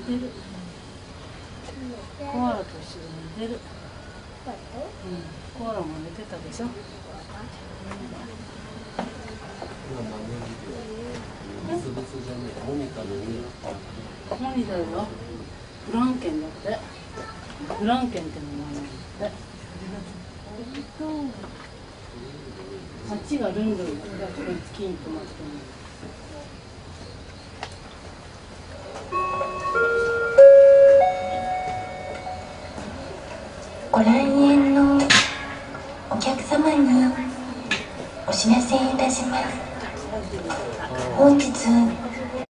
寝てる。コアラと一緒に寝てる。コアラも寝てたでしょ。モニだよ。フランケンだって。フランケンって名前なんだって。あっちがルンルンがここに月に泊まってる。 ご来園のお客様にお知らせいたします。本日